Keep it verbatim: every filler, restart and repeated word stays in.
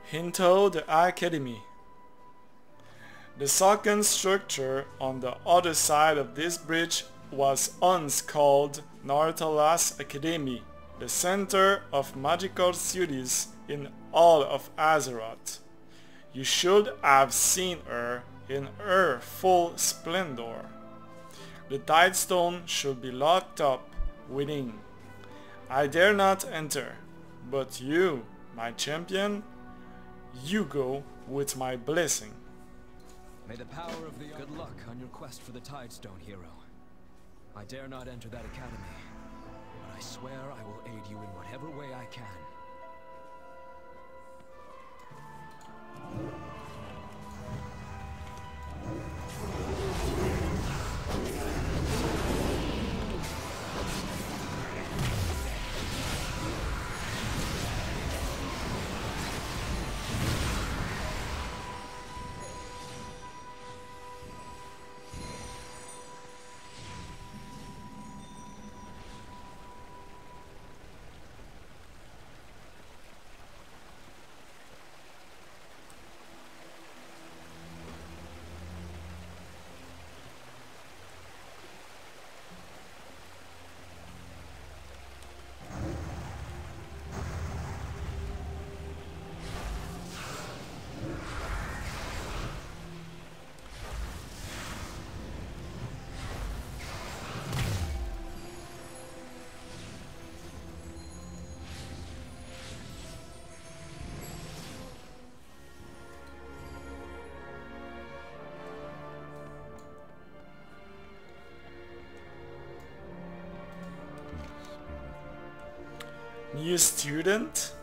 Hinto the Academy. The second structure on the other side of this bridge was once called Nartalas Academy, the center of magical studies in all of Azeroth. You should have seen her in her full splendor. The Tidestone should be locked up within. I dare not enter, but you, my champion, you go with my blessing. May the power of the good luck on your quest for the Tidestone, hero. I dare not enter that academy, but I swear I will aid you in whatever way I can. New student?